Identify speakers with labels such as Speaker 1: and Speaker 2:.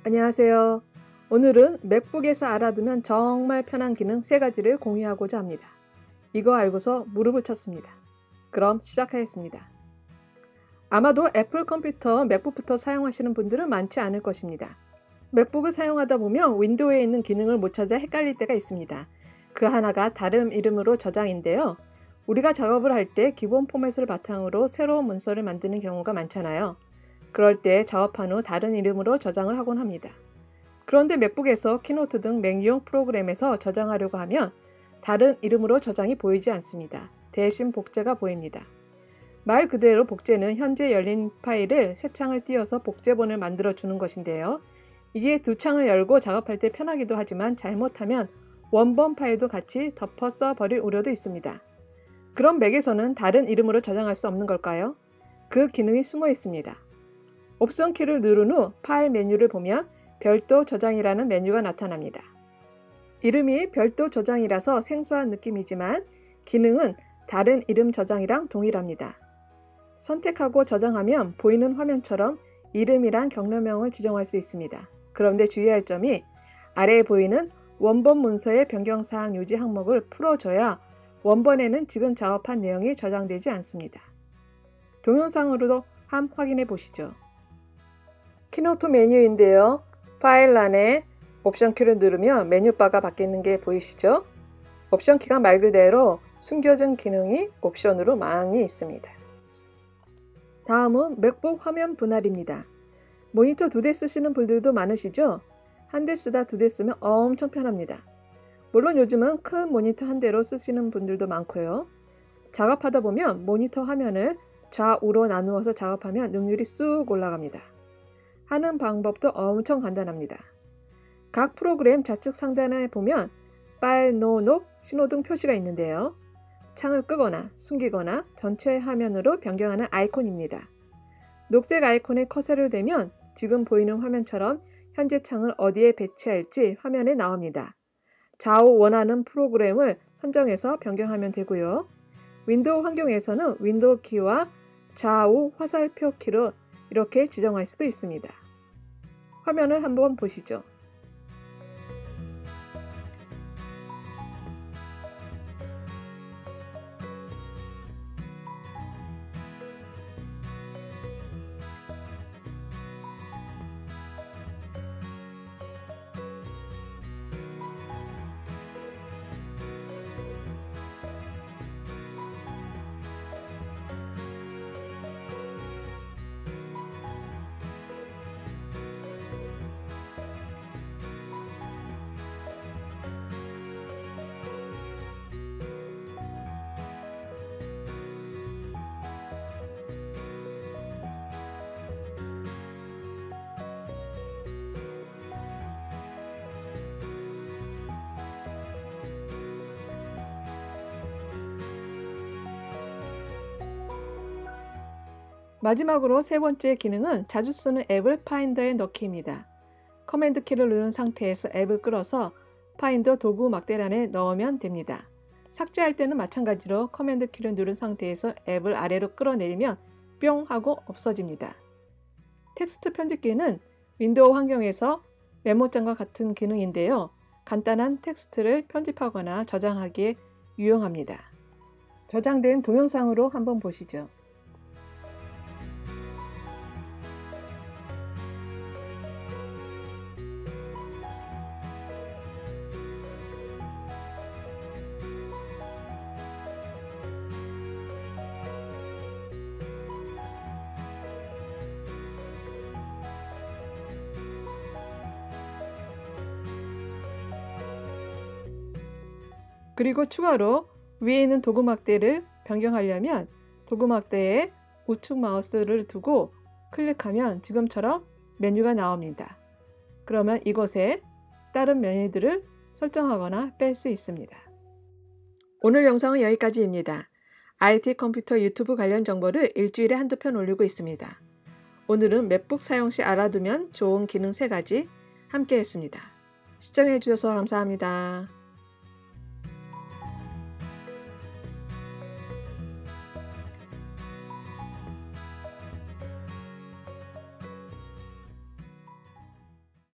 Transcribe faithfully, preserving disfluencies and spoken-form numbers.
Speaker 1: 안녕하세요. 오늘은 맥북에서 알아두면 정말 편한 기능 세 가지를 공유하고자 합니다. 이거 알고서 무릎을 쳤습니다. 그럼 시작하겠습니다. 아마도 애플 컴퓨터 맥북부터 사용하시는 분들은 많지 않을 것입니다. 맥북을 사용하다 보면 윈도우에 있는 기능을 못 찾아 헷갈릴 때가 있습니다. 그 하나가 다른 이름으로 저장인데요. 우리가 작업을 할 때 기본 포맷을 바탕으로 새로운 문서를 만드는 경우가 많잖아요. 그럴 때 작업한 후 다른 이름으로 저장을 하곤 합니다. 그런데 맥북에서 키노트 등 맥용 프로그램에서 저장하려고 하면 다른 이름으로 저장이 보이지 않습니다. 대신 복제가 보입니다. 말 그대로 복제는 현재 열린 파일을 새 창을 띄워서 복제본을 만들어 주는 것인데요. 이게 두 창을 열고 작업할 때 편하기도 하지만 잘못하면 원본 파일도 같이 덮어 써버릴 우려도 있습니다. 그럼 맥에서는 다른 이름으로 저장할 수 없는 걸까요? 그 기능이 숨어 있습니다. 옵션 키를 누른 후 파일 메뉴를 보면 별도 저장이라는 메뉴가 나타납니다. 이름이 별도 저장이라서 생소한 느낌이지만 기능은 다른 이름 저장이랑 동일합니다. 선택하고 저장하면 보이는 화면처럼 이름이란 경로명을 지정할 수 있습니다. 그런데 주의할 점이 아래에 보이는 원본 문서의 변경사항 유지 항목을 풀어줘야 원본에는 지금 작업한 내용이 저장되지 않습니다. 동영상으로도 함 확인해 보시죠. 키노트 메뉴인데요. 파일 안에 옵션 키를 누르면 메뉴바가 바뀌는 게 보이시죠? 옵션 키가 말 그대로 숨겨진 기능이 옵션으로 많이 있습니다. 다음은 맥북 화면 분할입니다. 모니터 두 대 쓰시는 분들도 많으시죠? 한 대 쓰다 두 대 쓰면 엄청 편합니다. 물론 요즘은 큰 모니터 한 대로 쓰시는 분들도 많고요. 작업하다 보면 모니터 화면을 좌우로 나누어서 작업하면 능률이 쑥 올라갑니다. 하는 방법도 엄청 간단합니다. 각 프로그램 좌측 상단에 보면 파일, 노, 녹, 신호등 표시가 있는데요. 창을 끄거나 숨기거나 전체 화면으로 변경하는 아이콘입니다. 녹색 아이콘에 커서를 대면 지금 보이는 화면처럼 현재 창을 어디에 배치할지 화면에 나옵니다. 좌우 원하는 프로그램을 선정해서 변경하면 되고요. 윈도우 환경에서는 윈도우 키와 좌우 화살표 키로 이렇게 지정할 수도 있습니다. 화면을 한번 보시죠. 마지막으로 세 번째 기능은 자주 쓰는 앱을 파인더에 넣기입니다. 커맨드 키를 누른 상태에서 앱을 끌어서 파인더 도구 막대란에 넣으면 됩니다. 삭제할 때는 마찬가지로 커맨드 키를 누른 상태에서 앱을 아래로 끌어내리면 뿅 하고 없어집니다. 텍스트 편집기는 윈도우 환경에서 메모장과 같은 기능인데요. 간단한 텍스트를 편집하거나 저장하기에 유용합니다. 저장된 동영상으로 한번 보시죠. 그리고 추가로 위에 있는 도구 막대를 변경하려면 도구 막대에 우측 마우스를 두고 클릭하면 지금처럼 메뉴가 나옵니다. 그러면 이곳에 다른 메뉴들을 설정하거나 뺄 수 있습니다. 오늘 영상은 여기까지입니다. 아이티 컴퓨터 유튜브 관련 정보를 일주일에 한두 편 올리고 있습니다. 오늘은 맥북 사용 시 알아두면 좋은 기능 세 가지 함께 했습니다. 시청해 주셔서 감사합니다.